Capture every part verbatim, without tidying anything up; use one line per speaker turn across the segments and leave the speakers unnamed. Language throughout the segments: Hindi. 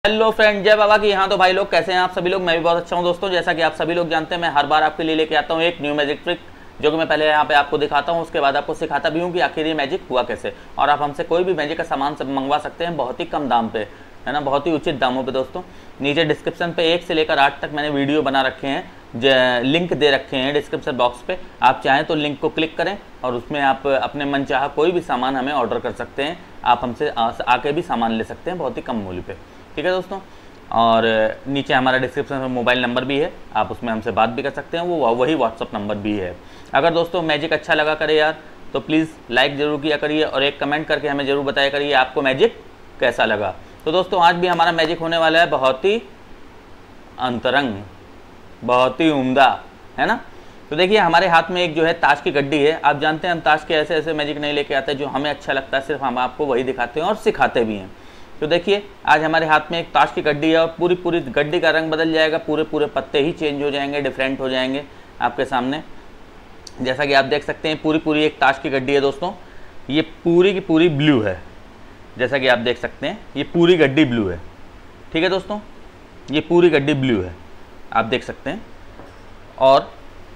हेलो फ्रेंड, जय बाबा की। यहाँ तो भाई लोग कैसे हैं आप सभी लोग। मैं भी बहुत अच्छा हूँ दोस्तों। जैसा कि आप सभी लोग जानते हैं, मैं हर बार आपके लिए लेके आता हूँ एक न्यू मैजिक ट्रिक, जो कि मैं पहले यहाँ पे आपको दिखाता हूँ, उसके बाद आपको सिखाता भी हूँ कि आखिर ये मैजिक हुआ कैसे। और आप हमसे कोई भी मैजिक का सामान सब मंगवा सकते हैं बहुत ही कम दाम पे, है ना, बहुत ही उचित दामों पे दोस्तों। नीचे डिस्क्रिप्शन पे एक से लेकर आठ तक मैंने वीडियो बना रखे हैं, लिंक दे रखे हैं डिस्क्रिप्शन बॉक्स पे। आप चाहें तो लिंक को क्लिक करें और उसमें आप अपने मनचाहा कोई भी सामान हमें ऑर्डर कर सकते हैं। आप हमसे आके भी सामान ले सकते हैं बहुत ही कम मूल्य पे, ठीक है दोस्तों। और नीचे हमारा डिस्क्रिप्शन में मोबाइल नंबर भी है, आप उसमें हमसे बात भी कर सकते हैं, वो वही व्हाट्सअप नंबर भी है। अगर दोस्तों मैजिक अच्छा लगा करे यार तो प्लीज़ लाइक ज़रूर किया करिए और एक कमेंट करके हमें ज़रूर बताया करिए आपको मैजिक कैसा लगा। तो दोस्तों आज भी हमारा मैजिक होने वाला है बहुत ही अंतरंग, बहुत ही उम्दा, है ना। तो देखिए हमारे हाथ में एक जो है ताश की गड्डी है। आप जानते हैं हम ताश के ऐसे ऐसे मैजिक नहीं लेके आते जो हमें अच्छा लगता है, सिर्फ हम आपको वही दिखाते हैं और सिखाते भी हैं। तो देखिए आज हमारे हाथ में एक ताश की गड्डी है और पूरी पूरी गड्डी का रंग बदल जाएगा, पूरे पूरे पत्ते ही चेंज हो जाएंगे, डिफरेंट हो जाएंगे आपके सामने। जैसा कि आप देख सकते हैं पूरी पूरी एक ताश की गड्डी है दोस्तों। ये पूरी की पूरी ब्लू है, जैसा कि आप देख सकते हैं ये पूरी गड्डी ब्लू है, ठीक है दोस्तों। ये पूरी गड्डी ब्लू है, आप देख सकते हैं। और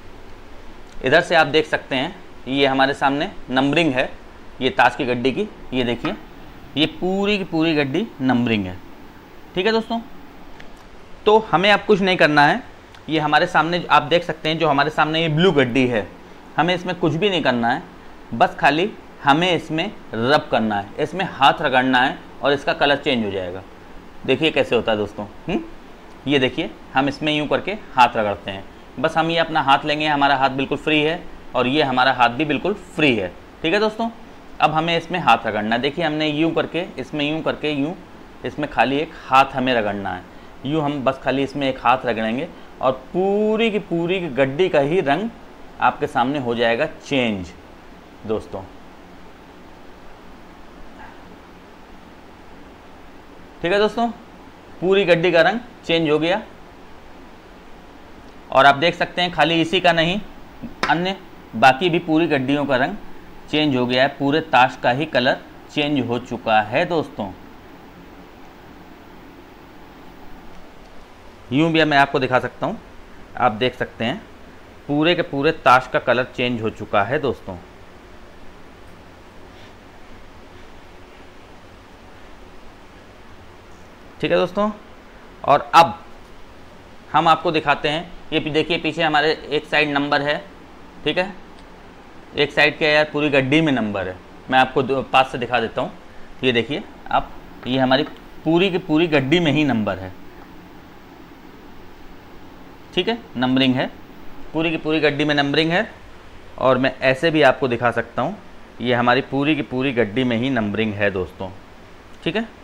इधर से आप देख सकते हैं ये हमारे सामने नंबरिंग है ये ताश की गड्डी की। ये देखिए ये पूरी की पूरी गड्डी नंबरिंग है, ठीक है दोस्तों। तो हमें अब कुछ नहीं करना है। ये हमारे सामने आप देख सकते हैं जो हमारे सामने ये ब्लू गड्डी है, हमें इसमें कुछ भी नहीं करना है, बस खाली हमें इसमें रब करना है, इसमें हाथ रगड़ना है और इसका कलर चेंज हो जाएगा। देखिए कैसे होता है दोस्तों। हुँ? ये देखिए हम इसमें यूँ करके हाथ रगड़ते हैं, बस हम ये अपना हाथ लेंगे, हमारा हाथ बिल्कुल फ्री है और ये हमारा हाथ भी बिल्कुल फ्री है, ठीक है दोस्तों। अब हमें इसमें हाथ रगड़ना है। देखिए हमने यूँ करके इसमें यूँ करके यूँ इसमें खाली एक हाथ हमें रगड़ना है। यूँ हम बस खाली इसमें एक हाथ रगड़ेंगे और पूरी की पूरी गड्डी का ही रंग आपके सामने हो जाएगा चेंज दोस्तों। ठीक है दोस्तों, पूरी गड्डी का रंग चेंज हो गया। और आप देख सकते हैं खाली इसी का नहीं, अन्य बाकी भी पूरी गड्डियों का रंग चेंज हो गया है, पूरे ताश का ही कलर चेंज हो चुका है दोस्तों। यूं भी मैं आपको दिखा सकता हूं, आप देख सकते हैं पूरे के पूरे ताश का कलर चेंज हो चुका है दोस्तों। ठीक है दोस्तों। और अब हम आपको दिखाते हैं, ये देखिए पीछे हमारे एक साइड नंबर है, ठीक है, एक साइड क्या यार पूरी गड्डी में नंबर है। मैं आपको पास से दिखा देता हूँ। ये देखिए आप, ये हमारी पूरी की पूरी गड्डी में ही नंबर है, ठीक है, नंबरिंग है, पूरी की पूरी गड्डी में नंबरिंग है। और मैं ऐसे भी आपको दिखा सकता हूँ, ये हमारी पूरी की पूरी गड्डी में ही नंबरिंग है दोस्तों, ठीक है।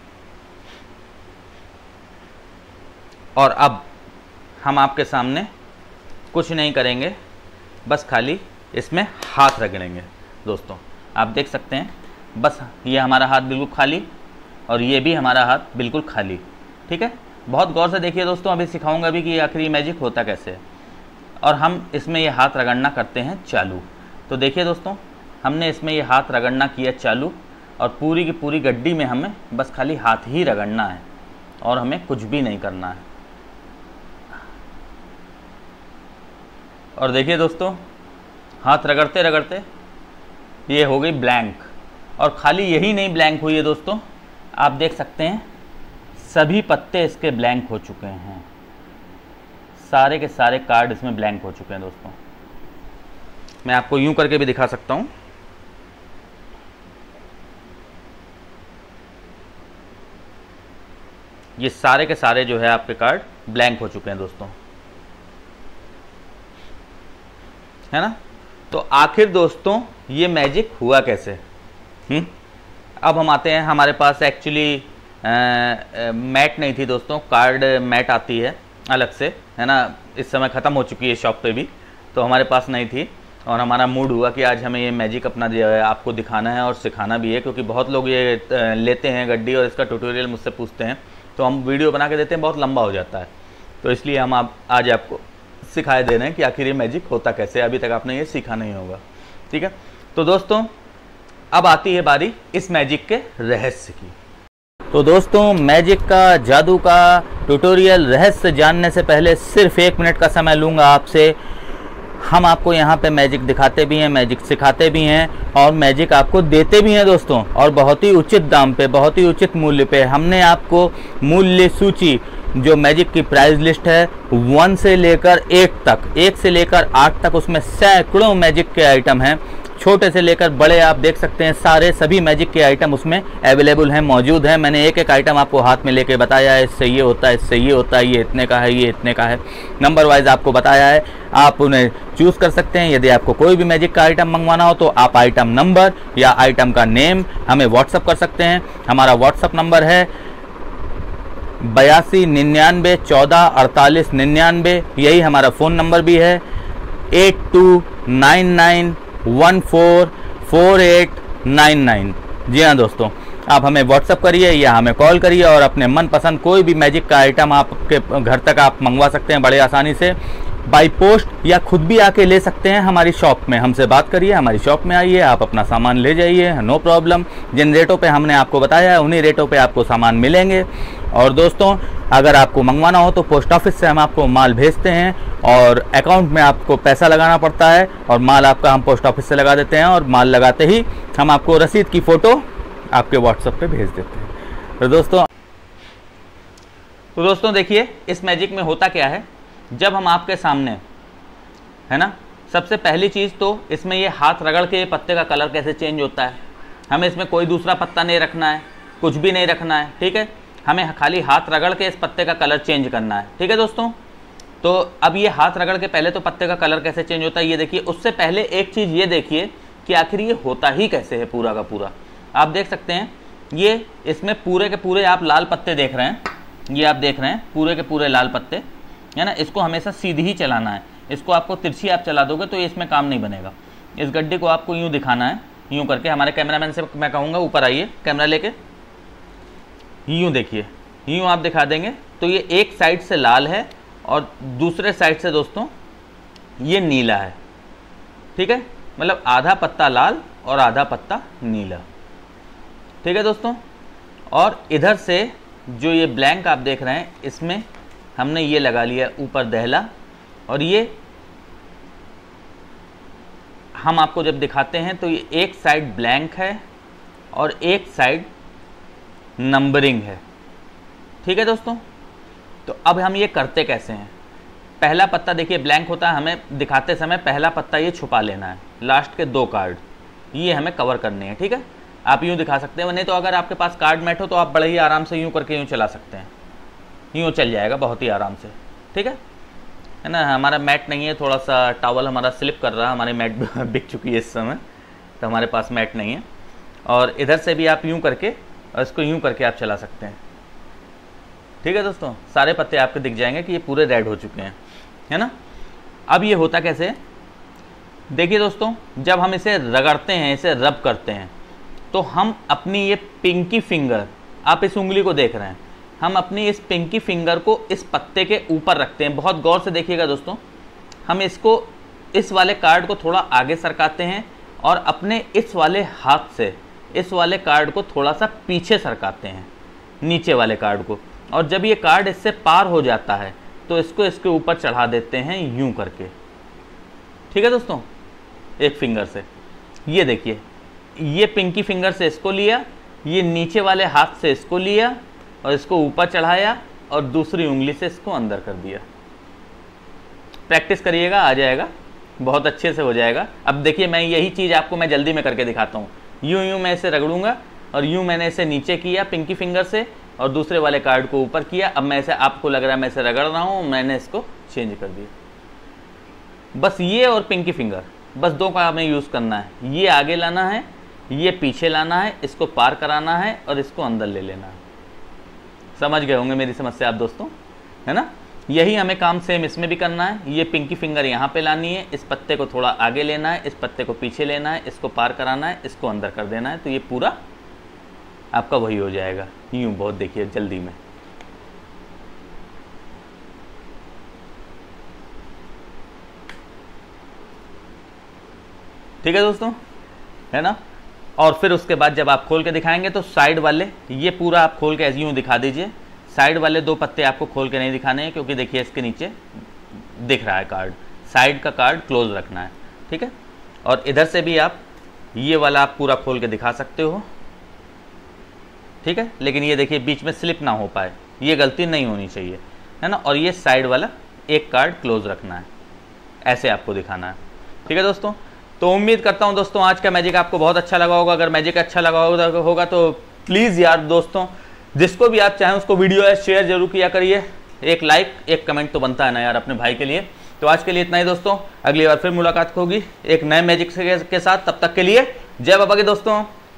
और अब हम आपके सामने कुछ नहीं करेंगे, बस खाली इसमें हाथ रगड़ेंगे दोस्तों। आप देख सकते हैं बस ये हमारा हाथ बिल्कुल खाली और ये भी हमारा हाथ बिल्कुल खाली, ठीक है। बहुत गौर से देखिए दोस्तों, अभी सिखाऊंगा भी कि आखिर ये मैजिक होता कैसे है। और हम इसमें ये हाथ रगड़ना करते हैं चालू। तो देखिए दोस्तों, हमने इसमें ये हाथ रगड़ना किया चालू और पूरी की पूरी गड्डी में हमें बस खाली हाथ ही रगड़ना है और हमें कुछ भी नहीं करना है। और देखिए दोस्तों, हाथ रगड़ते रगड़ते ये हो गई ब्लैंक। और खाली यही नहीं ब्लैंक हुई है दोस्तों, आप देख सकते हैं सभी पत्ते इसके ब्लैंक हो चुके हैं, सारे के सारे कार्ड इसमें ब्लैंक हो चुके हैं दोस्तों। मैं आपको यूं करके भी दिखा सकता हूं। ये सारे के सारे जो है आपके कार्ड ब्लैंक हो चुके हैं दोस्तों, है ना। तो आखिर दोस्तों ये मैजिक हुआ कैसे। हम्म अब हम आते हैं, हमारे पास एक्चुअली मैट नहीं थी दोस्तों, कार्ड मैट आती है अलग से, है ना। इस समय ख़त्म हो चुकी है शॉप पे भी, तो हमारे पास नहीं थी। और हमारा मूड हुआ कि आज हमें ये मैजिक अपना आपको दिखाना है और सिखाना भी है, क्योंकि बहुत लोग ये लेते हैं गड्डी और इसका ट्यूटोरियल मुझसे पूछते हैं, तो हम वीडियो बना के देते हैं, बहुत लंबा हो जाता है। तो इसलिए हम आप आज आपको सिखाए दे रहे हैं कि आखिर ये मैजिक होता कैसे। अभी तक आपने ये सीखा नहीं होगा, ठीक है। तो दोस्तों अब आती है बारी इस मैजिक के रहस्य की। तो दोस्तों मैजिक का, जादू का ट्यूटोरियल रहस्य जानने से पहले सिर्फ एक मिनट का समय लूँगा आपसे। हम आपको यहाँ पे मैजिक दिखाते भी हैं, मैजिक सिखाते भी हैं और मैजिक आपको देते भी हैं दोस्तों, और बहुत ही उचित दाम पे, बहुत ही उचित मूल्य पे। हमने आपको मूल्य सूची, जो मैजिक की प्राइस लिस्ट है, वन से लेकर एट तक, एक से लेकर आठ तक, उसमें सैकड़ों मैजिक के आइटम हैं, छोटे से लेकर बड़े। आप देख सकते हैं सारे सभी मैजिक के आइटम उसमें अवेलेबल हैं, मौजूद हैं। मैंने एक एक आइटम आपको हाथ में लेके बताया है, इससे ये होता है, इससे ये होता है, ये इतने का है, ये इतने का है, नंबर वाइज आपको बताया है। आप उन्हें चूज़ कर सकते हैं। यदि आपको कोई भी मैजिक का आइटम मंगवाना हो तो आप आइटम नंबर या आइटम का नेम हमें व्हाट्सअप कर सकते हैं। हमारा व्हाट्सअप नंबर है बयासी निन्यानवे चौदह अड़तालीस निन्यानवे, यही हमारा फ़ोन नंबर भी है, eight two nine nine one four four eight nine nine. जी हाँ दोस्तों, आप हमें व्हाट्सअप करिए या हमें कॉल करिए और अपने मनपसंद कोई भी मैजिक का आइटम आपके घर तक आप मंगवा सकते हैं बड़े आसानी से, बाई पोस्ट, या खुद भी आके ले सकते हैं हमारी शॉप में। हमसे बात करिए, हमारी शॉप में आइए, आप अपना सामान ले जाइए, नो प्रॉब्लम। जिन रेटों पे हमने आपको बताया है उन्हीं रेटों पे आपको सामान मिलेंगे। और दोस्तों अगर आपको मंगवाना हो तो पोस्ट ऑफिस से हम आपको माल भेजते हैं और अकाउंट में आपको पैसा लगाना पड़ता है और माल आपका हम पोस्ट ऑफिस से लगा देते हैं, और माल लगाते ही हम आपको रसीद की फ़ोटो आपके व्हाट्सएप पे भेज देते हैं। तो दोस्तों तो दोस्तों देखिए इस मैजिक में होता क्या है। जब हम आपके सामने, है ना, सबसे पहली चीज़ तो इसमें ये हाथ रगड़ के पत्ते का कलर कैसे चेंज होता है। हमें इसमें कोई दूसरा पत्ता नहीं रखना है, कुछ भी नहीं रखना है, ठीक है। हमें खाली हाथ रगड़ के इस पत्ते का कलर चेंज करना है, ठीक है दोस्तों। तो अब ये हाथ रगड़ के पहले तो पत्ते का कलर कैसे चेंज होता है ये देखिए। उससे पहले एक चीज़ ये देखिए कि आखिर ये होता ही कैसे है पूरा का पूरा। आप देख सकते हैं ये इसमें पूरे के पूरे आप लाल पत्ते देख रहे हैं, ये आप देख रहे हैं पूरे के पूरे लाल पत्ते, है ना। इसको हमेशा सीधी ही चलाना है, इसको आपको तिरछी आप चला दोगे तो ये इसमें काम नहीं बनेगा। इस गड्ढे को आपको यूँ दिखाना है, यूँ करके। हमारे कैमरामैन से मैं कहूँगा ऊपर आइए कैमरा लेके, यूँ देखिए, यूँ आप दिखा देंगे तो ये एक साइड से लाल है और दूसरे साइड से दोस्तों ये नीला है, ठीक है। मतलब आधा पत्ता लाल और आधा पत्ता नीला, ठीक है दोस्तों। और इधर से जो ये ब्लैंक आप देख रहे हैं इसमें हमने ये लगा लिया ऊपर दहला, और ये हम आपको जब दिखाते हैं तो ये एक साइड ब्लैंक है और एक साइड नंबरिंग है, ठीक है दोस्तों। तो अब हम ये करते कैसे हैं। पहला पत्ता देखिए ब्लैंक होता है, हमें दिखाते समय पहला पत्ता ये छुपा लेना है, लास्ट के दो कार्ड ये हमें कवर करने हैं, ठीक है। आप यूँ दिखा सकते हैं, नहीं तो अगर आपके पास कार्ड मैट हो तो आप बड़े ही आराम से यूँ करके यूँ चला सकते हैं, यूँ चल जाएगा बहुत ही आराम से, ठीक है है ना। हमारा मैट नहीं है, थोड़ा सा टॉवल हमारा स्लिप कर रहा है, हमारी मैट बिक चुकी है इस समय, तो हमारे पास मैट नहीं है। और इधर से भी आप यूँ करके और इसको यूँ करके आप चला सकते हैं, ठीक है दोस्तों। सारे पत्ते आपको दिख जाएंगे कि ये पूरे रेड हो चुके हैं, है ना। अब ये होता कैसे, देखिए दोस्तों, जब हम इसे रगड़ते हैं, इसे रब करते हैं, तो हम अपनी ये पिंकी फिंगर, आप इस उंगली को देख रहे हैं, हम अपनी इस पिंकी फिंगर को इस पत्ते के ऊपर रखते हैं। बहुत गौर से देखिएगा दोस्तों, हम इसको, इस वाले कार्ड को थोड़ा आगे सरकाते हैं और अपने इस वाले हाथ से इस वाले कार्ड को थोड़ा सा पीछे सरकाते हैं, नीचे वाले कार्ड को। और जब ये कार्ड इससे पार हो जाता है तो इसको इसके ऊपर चढ़ा देते हैं यूं करके, ठीक है दोस्तों, एक फिंगर से। ये देखिए, ये पिंकी फिंगर से इसको लिया, ये नीचे वाले हाथ से इसको लिया और इसको ऊपर चढ़ाया और दूसरी उंगली से इसको अंदर कर दिया। प्रैक्टिस करिएगा, आ जाएगा, बहुत अच्छे से हो जाएगा। अब देखिए मैं यही चीज़ आपको मैं जल्दी में करके दिखाता हूँ। यूं यूं मैं इसे रगड़ूंगा और यूं मैंने इसे नीचे किया पिंकी फिंगर से और दूसरे वाले कार्ड को ऊपर किया। अब मैं इसे, आपको लग रहा है मैं इसे रगड़ रहा हूँ, मैंने इसको चेंज कर दिया। बस ये और पिंकी फिंगर, बस दो का हमें यूज़ करना है। ये आगे लाना है, ये पीछे लाना है, इसको पार कराना है और इसको अंदर ले लेना है। समझ गए होंगे मेरी समस्या आप दोस्तों, है ना। यही हमें काम सेम इसमें भी करना है। ये पिंकी फिंगर यहाँ पे लानी है, इस पत्ते को थोड़ा आगे लेना है, इस पत्ते को पीछे लेना है, इसको पार कराना है, इसको अंदर कर देना है, तो ये पूरा आपका वही हो जाएगा। यूँ बहुत देखिए जल्दी में, ठीक है दोस्तों, है ना। और फिर उसके बाद जब आप खोल के दिखाएंगे तो साइड वाले ये पूरा आप खोल के ऐसे यूँ दिखा दीजिए। साइड वाले दो पत्ते आपको खोल के नहीं दिखाने हैं, क्योंकि देखिए इसके नीचे दिख रहा है कार्ड, साइड का कार्ड क्लोज रखना है, ठीक है। और इधर से भी आप ये वाला आप पूरा खोल के दिखा सकते हो, ठीक है। लेकिन ये देखिए बीच में स्लिप ना हो पाए, ये गलती नहीं होनी चाहिए, है ना। और ये साइड वाला एक कार्ड क्लोज रखना है, ऐसे आपको दिखाना है, ठीक है दोस्तों। तो उम्मीद करता हूँ दोस्तों आज का मैजिक आपको बहुत अच्छा लगा होगा। अगर मैजिक अच्छा लगा होगा तो प्लीज़ यार दोस्तों, जिसको भी आप चाहें उसको वीडियो है शेयर जरूर किया करिए। एक लाइक एक कमेंट तो बनता है ना यार अपने भाई के लिए। तो आज के लिए इतना ही दोस्तों, अगली बार फिर मुलाकात होगी एक नए मैजिक के साथ। तब तक के लिए जय बाबा के दोस्तों।